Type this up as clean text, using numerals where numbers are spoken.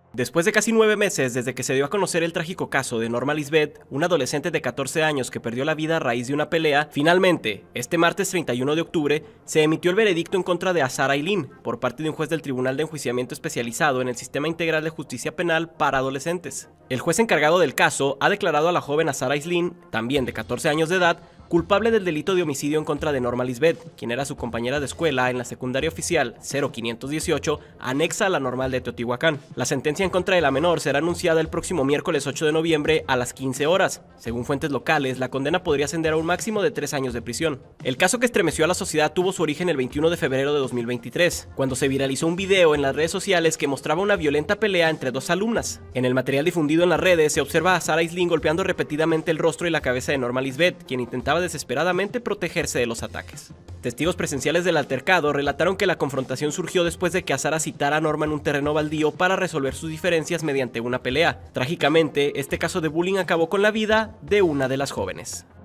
Después de casi 9 meses desde que se dio a conocer el trágico caso de Norma Lisbeth, una adolescente de 14 años que perdió la vida a raíz de una pelea, finalmente, este martes 31 de octubre, se emitió el veredicto en contra de Azahara Aylin por parte de un juez del Tribunal de Enjuiciamiento Especializado en el Sistema Integral de Justicia Penal para Adolescentes. El juez encargado del caso ha declarado a la joven Azahara Aylin, también de 14 años de edad, culpable del delito de homicidio en contra de Norma Lisbeth, quien era su compañera de escuela en la secundaria oficial 0518, anexa a la Normal de Teotihuacán. La sentencia en contra de la menor será anunciada el próximo miércoles 8 de noviembre a las 15 horas. Según fuentes locales, la condena podría ascender a un máximo de 3 años de prisión. El caso que estremeció a la sociedad tuvo su origen el 21 de febrero de 2023, cuando se viralizó un video en las redes sociales que mostraba una violenta pelea entre dos alumnas. En el material difundido en las redes se observa a Azahara Aylin golpeando repetidamente el rostro y la cabeza de Norma Lisbeth, quien intentaba desesperadamente protegerse de los ataques. Testigos presenciales del altercado relataron que la confrontación surgió después de que Azahara citara a Norma en un terreno baldío para resolver sus diferencias mediante una pelea. Trágicamente, este caso de bullying acabó con la vida de una de las jóvenes.